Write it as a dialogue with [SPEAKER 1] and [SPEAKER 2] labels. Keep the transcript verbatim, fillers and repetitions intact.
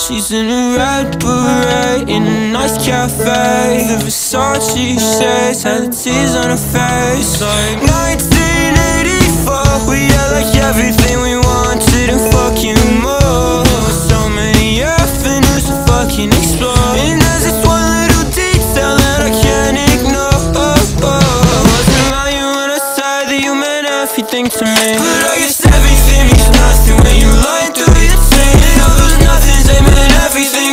[SPEAKER 1] She's in a red beret in a nice cafe. The Versace shades had the tears on her face. Like nineteen eighty-four, we had like everything we wanted and fucking more. So many avenues to fucking explore, and there's this one little detail that I can't ignore. I wasn't lying when I said that you meant everything to me, but I guess everything means nothing when you lie through your teeth. And all those nothings, they meant everything.